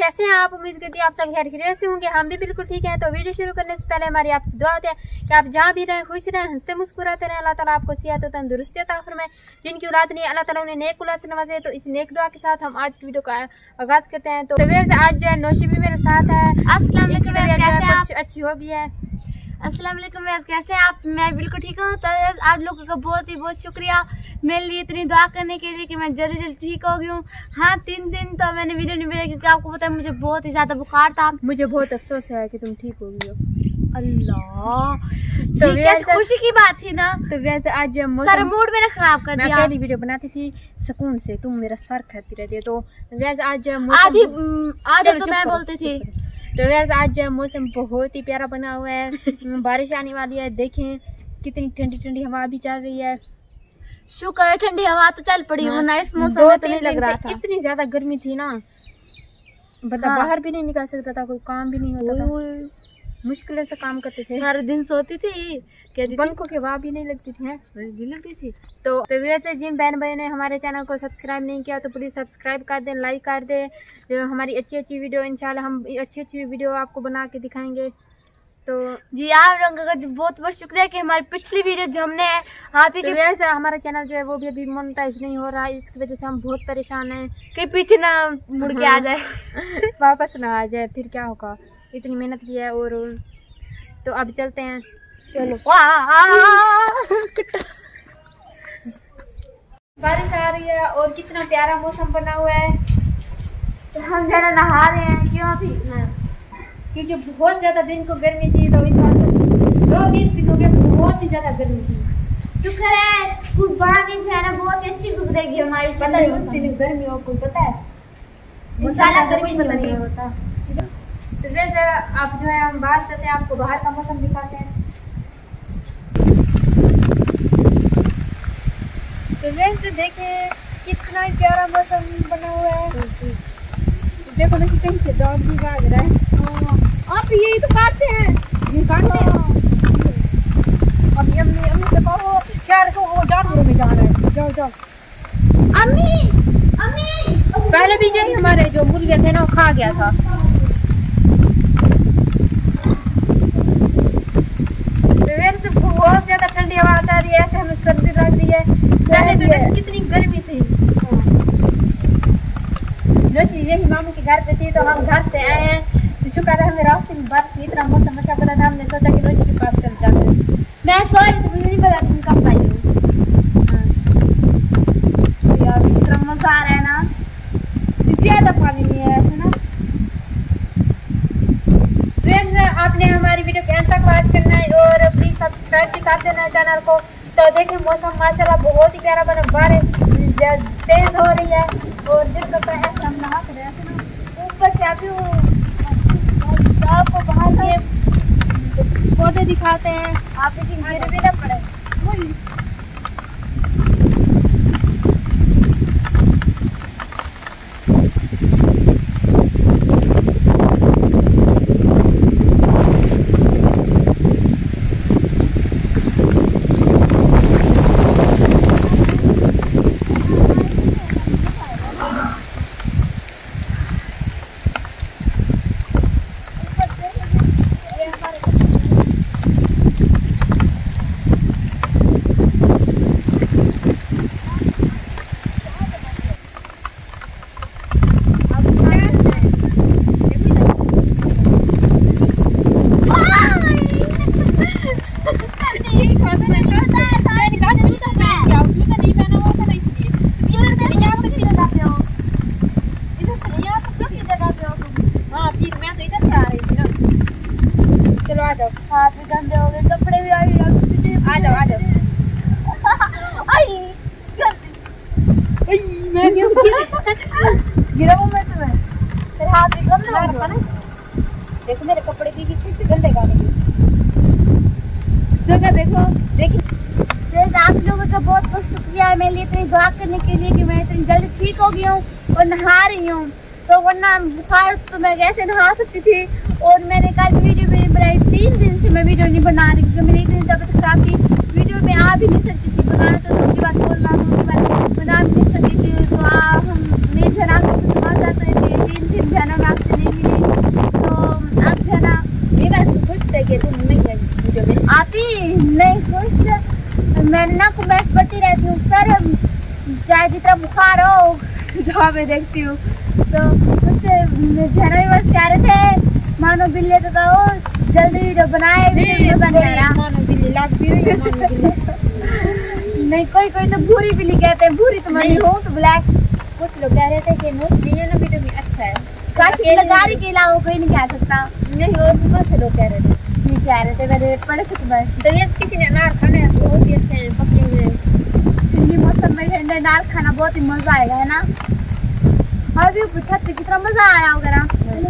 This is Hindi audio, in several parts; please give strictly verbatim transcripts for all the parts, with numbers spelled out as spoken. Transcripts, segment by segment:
कैसे हैं आप? उम्मीद करती हूँ आप सब खैरियत से होंगे। हम भी बिल्कुल ठीक हैं। तो वीडियो शुरू करने से पहले हमारी आपसे दुआ होती है कि आप जहाँ भी रहें खुश रहें, हंसते मुस्कुराते रहें। अल्लाह ताला आपको सेहत और तंदुरुस्ती अता फरमाए। जिनकी औलाद नहीं अल्लाह ताला उन्हें नेक औलाद से नवाजे। तो इस नेक दुआ के साथ हम आज की वीडियो का आगाज करते हैं। तो आज जो है नौशी भी मेरे साथ है। अस्सलाम वालेकुम, अच्छी हो गई है। अस्सलाम वालेकुम, कैसे हैं आप? मैं बिल्कुल ठीक हूँ। तो आप लोगों का बहुत ही बहुत शुक्रिया मेरे लिए इतनी दुआ करने के लिए कि मैं जल्दी जल्दी ठीक हो गई हूँ। हाँ, तीन दिन तो मैंने वीडियो नहीं बनाई क्योंकि आपको पता है मुझे बहुत ही ज़्यादा बुखार था। मुझे बहुत अफसोस है कि तुम ठीक हो गई हो। अल्लाह, तो कैसे खुशी की बात थी ना। तो वैसे आज सर मूड मेरा खराब कर दिया। पहली वीडियो बनाती थी सुकून से, तुम मेरा सर खाती रहती है। तो वैसे आज आधी आधी तो मैं बोलती थी। तो वैसे आज मौसम बहुत ही प्यारा बना हुआ है। बारिश आने वाली है। देखें कितनी ठंडी ठंडी हवा भी चल रही है। शुक्र है ठंडी हवा तो चल पड़ी, वरना इस मौसम में तो नहीं लग रहा था। इतनी ज्यादा गर्मी थी ना, बता हाँ। बाहर भी नहीं निकल सकता था, कोई काम भी नहीं होता था। मुश्किल से काम करते थे, सारे दिन सोती थी, पंखों की हवा भी नहीं लगती थी, नहीं लगती थी। तो वैसे जिन बहन भाई ने हमारे चैनल को सब्सक्राइब नहीं किया तो प्लीज़ सब्सक्राइब कर दें, लाइक कर दें। जो हमारी अच्छी अच्छी वीडियो इंशाल्लाह हम अच्छी अच्छी वीडियो आपको बना के दिखाएंगे। तो जी आप लोगों का बहुत बहुत शुक्रिया कि हमारी पिछली वीडियो जो हमने आप ही तो वैसे हमारा चैनल जो है वो भी अभी मोनेटाइज नहीं हो रहा है, इसकी वजह से हम बहुत परेशान हैं कि पीछे ना मुड़ के आ जाए वापस ना आ जाए, फिर क्या होगा। इतनी मेहनत की है। और तो अब चलते हैं, चलो। बारिश आ रही है और कितना प्यारा मौसम बना हुआ है। तो हम जरा नहा रहे हैं। क्यों अभी? क्योंकि बहुत ज़्यादा दिन को गर्मी थी, तो इस बार दो तीन दिनों के बहुत ही ज़्यादा गर्मी थी। शुक्र है कुर्बानी जो है ना बहुत अच्छी गुजरेगी हमारी। पता नहीं उस दिन गर्मी हो, कोई पता है? इंशाल्लाह गर्मी पता नहीं होता। तो वैसे आप जो है हम बात करते हैं, आपको बाहर का मौसम दिखाते हैं। तो वैसे देखें कितना प्यारा मौसम बना हुआ है। देखो ना कहीं से डॉग भी भाग रहा है। आप यही तो काटते हैं, ये काटते हैं। अम्मी अम्मी अम्मी से कहो क्या रखो, वो जानवरों में जा रहा है। जाओ जाओ अम्मी अम्मी। पहले भी यही हमारे जो मुर्गे थे ना वो खा गया था। बहुत ज्यादा ठंडी हवा आ रही है, ऐसे हमें सर्दी लग रही है। पहले तो वैसे कितनी गर्मी थी। नौशी यही मामू के घर पे थी, तो हम घर से आए हैं। तो शुक्र है हमें रास्ते में बारिश हुई, इतना मौसम अच्छा बना था, हमने सोचा कि नौशी के पास चल जाते। मैं सॉरी तो मुझे नहीं पता तुम कब आई हो। यार इतना मजा आ रहा है ना, ज्यादा पानी नहीं है ऐसे ना। आपने हमारी वीडियो के अंत तक वॉच करना है और प्लीज सब्सक्राइब भी कर देना चैनल को। तो देखिए मौसम माशाल्लाह बहुत ही प्यारा बना, बारिश तेज हो रही है और दिल करता है हम नहा कर रहे हैं ना। ऊपर से आती हूँ आपको बाहर के पौधे दिखाते हैं, आप लेकिन गिर भी ना पड़े। हाथ भी गंदे हो गए, कपड़े भी आ गए। आ जाओ आ जाओ। मैं क्यों गिरा हूँ मैं तुम्हें? तेरे हाथ भी गंदे हो गए ना। देखो मेरे कपड़े भी कितने गंदे कर दिए। जगह देखो देखिए। आप लोगों का बहुत बहुत शुक्रिया है मेरे लिए इतनी दुआ करने के लिए कि मैं इतनी जल्दी ठीक हो गई हूँ और नहा रही हूँ। तो वरना बुखार तो मैं कैसे नहा सकती थी। और मैंने कल वीडियो भी नहीं बनाई, तीन दिन से मैं वीडियो नहीं बना रही क्योंकि मेरी इतनी तबीयत खराब थी, वीडियो में आ भी नहीं सकती थी। बनाना तो दूसरी बात, बोलना दूसरी बात, बना भी नहीं सकती थी। तो हम मेरे जरा समझ जाते थे तीन दिन जाना मैं आपसे चाहे जितना बुखार हो जो मैं देखती हूँ तो उससे झना भी बस कह रहे थे मानो बिल्ली तो कहो जल्दी वीडियो बनाए वीडियो बन रहा मानो बिल्ली लगती है मानो बिल्ली। नहीं कोई कोई तो भूरी बिल्ली कहते हैं, भूरी तो मैं नहीं हूँ तो ब्लैक। कुछ लोग कह रहे थे कि नोट नहीं है ना वीडियो में अच्छा है, काशी लगारी के अलावा कोई नहीं कह सकता। नहीं और भी बहुत से लोग कह रहे थे, नहीं कह रहे थे मेरे पढ़े थे बस। तो ये किसी ने अनार खाने हैं तो बहुत ही अच्छे हैं पके हुए। ठंडी मौसम में ठंडे अनार खाना बहुत ही मजा आएगा है ना। और भी पूछा तो कितना मजा आया होगा ना।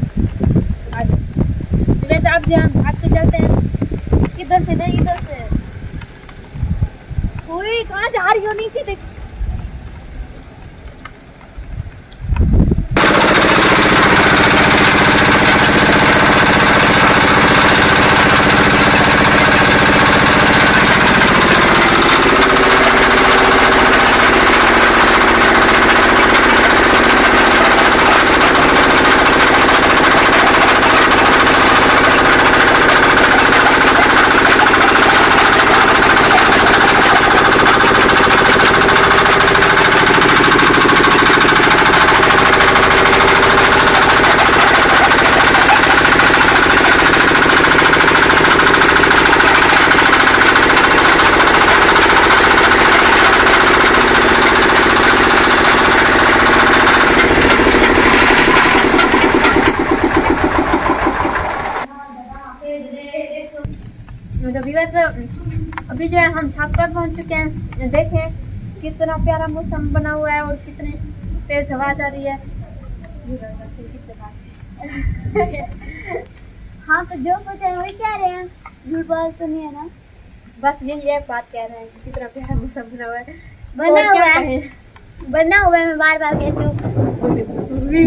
वैसे आप जहाँ भाग के चलते हैं किधर से देख इधर से ओए कहाँ जा रही हो नीचे देख। अभी जो है हम छत पर पहुंच चुके हैं, देखें कितना प्यारा मौसम बना हुआ है और कितने तेज हवा जा रही है। हाँ तो जो कुछ है वही कह रहे हैं, झूठ बात तो नहीं है ना। बस यही एक बात कह रहे हैं कि कितना प्यारा मौसम बना हुआ है। बना हुआ है बना हुआ है मैं बार बार कहती हूँ।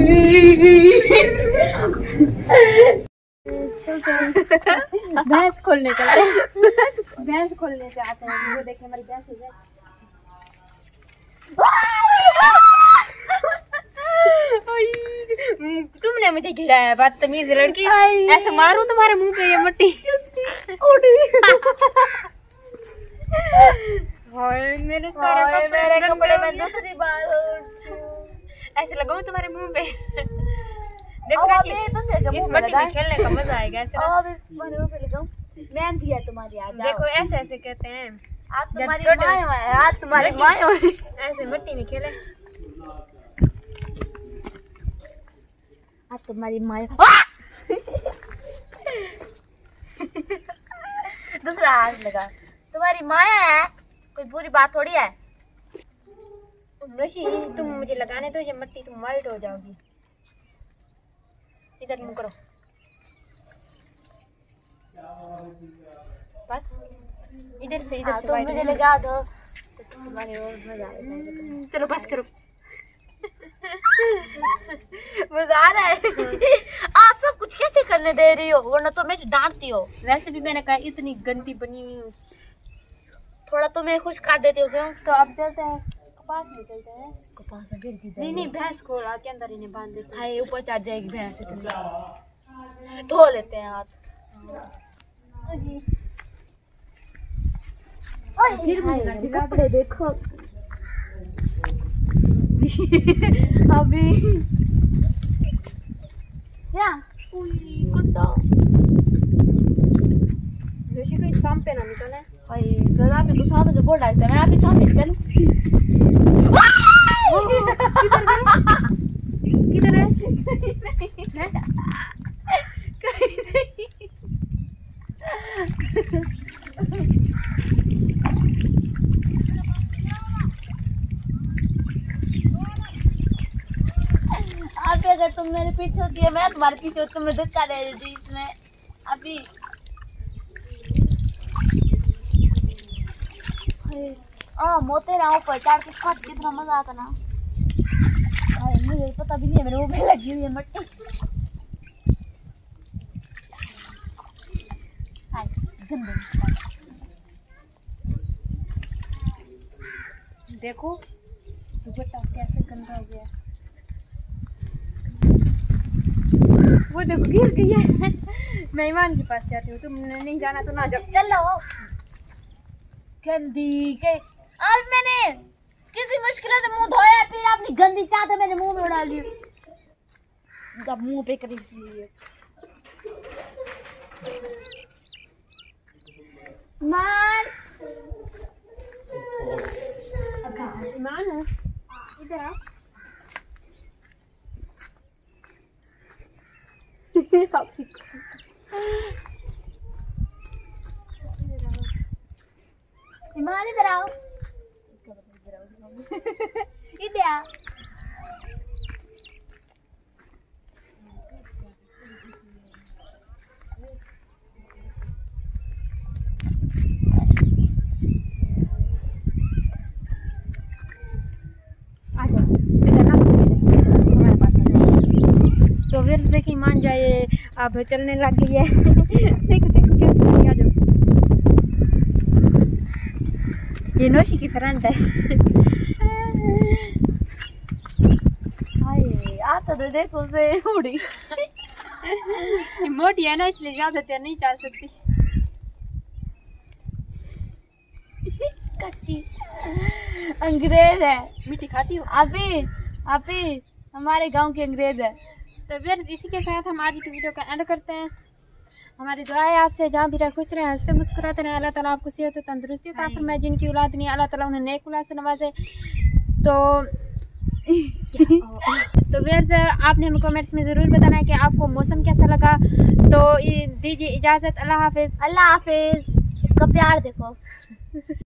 भैंस खोलने चलते हैं, भैंस खोलने जाते हैं। वो देखिए हमारी भैंस है। तुमने मुझे घिराया बदतमीज लड़की, ऐसे मारूं तुम्हारे मुंह पे ये मट्टी। हाय मेरे सारे मेरे कपड़े में दूसरी बार ऐसे लगाऊं तुम्हारे मुंह पे। देखो ना इस मट्टी में खेलने का मजा आएगा ऐसे। अब इस मुंह पे लगाऊं मेहनत है तुम्हारी आज। देखो ऐसे ऐसे कहते हैं आज तुम्हारी माँ है, आज तुम्हारी माँ है। ऐसे मिट्टी में खेले आज तुम्हारी माँ। दूसरा हाथ लगा तुम्हारी माँ है, कोई बुरी बात थोड़ी है। नशी तुम मुझे लगाने दो ये मट्टी, तुम वाइट हो जाओगी। इधर मुंह करो बस इधर से इधर से। तुम मुझे लगा दो तो तुम्हारी और मजा आएगा। चलो बस करो। मजा आ रहा है। आप सब कुछ कैसे करने दे रही हो, वरना तो मैं डांटती हो। वैसे भी मैंने कहा इतनी गंदी बनी हुई हूँ, थोड़ा तो मैं खुश कर देती हो क्यों। तो अब चलते हैं कपास में, चलते हैं कपास में फिर की नहीं नहीं भैंस को के अंदर इन्हें बांध देते हैं। हाय ऊपर चढ़ जाएगी भैंस इतनी। धो लेते हैं हाथ। फिर कपड़े देखो अभी क्या कुत्ता जोशी कोई सांप पे ना निकले। भाई तो आप तो सामने से बोल रहा है मैं अभी सामने चलूं। किधर है कहीं नहीं। आप अगर तुम मेरे पीछे होती है मैं तुम्हारे पीछे होती, तुम्हें धक्का दे रही थी इसमें अभी। हाँ मोते ना ऊपर चार के साथ कितना मजा आता ना। मुझे पता भी नहीं है मेरे मुंह में लगी हुई है मट्टी। देखो दुपट्टा कैसे गंदा हो गया। वो देखो गिर गई है। मैं ईमान के पास जाती हूँ, तुमने नहीं जाना तो ना जाओ। चलो गंदी के आज मैंने किसी मुश्किल से गंदी चाय तो मैंने मुंह में डाल दी। अब मुंह पे करी थी। मान मान इधर आओ। ईमान इधर आओ। इधर आओ। तो फिर देखिए मान जाए अब चलने लग गई है। देखो देखो कैसे आ जाओ। ये नौशी की फ्रेंड है। हाय आता तो देखो से उड़ी। ये मोटी है ना इसलिए ज्यादा देर नहीं चल सकती। कच्ची अंग्रेज है। मीठी खाती हो? अभी अभी हमारे गांव के अंग्रेज है। तो फिर इसी के साथ हम आज की वीडियो का एंड करते हैं। हमारी दुआ है आपसे जहाँ भी रहे खुश रहे, हंसते मुस्कुराते रहे। अल्लाह ताला आपको सेहत तंदुरुस्ती अता फरमाए। जिनकी औलाद नहीं अल्लाह ताला उन्हें नेक औलाद से नवाजे। तो तो फिर आपने हमें कमेंट्स में ज़रूर बताना है कि आपको मौसम कैसा लगा। तो दीजिए इजाज़त। अल्लाह हाफिज़। अल्लाह हाफिज। इसका प्यार देखो।